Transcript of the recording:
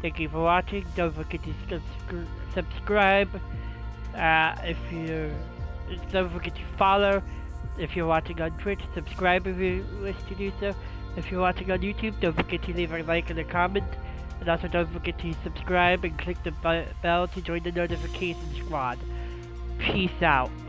Thank you for watching. Don't forget to subscribe. If you're, don't forget to follow. If you're watching on Twitch, subscribe if you wish to do so. If you're watching on YouTube, don't forget to leave a like and a comment. And also don't forget to subscribe and click the bell to join the notification squad. Peace out.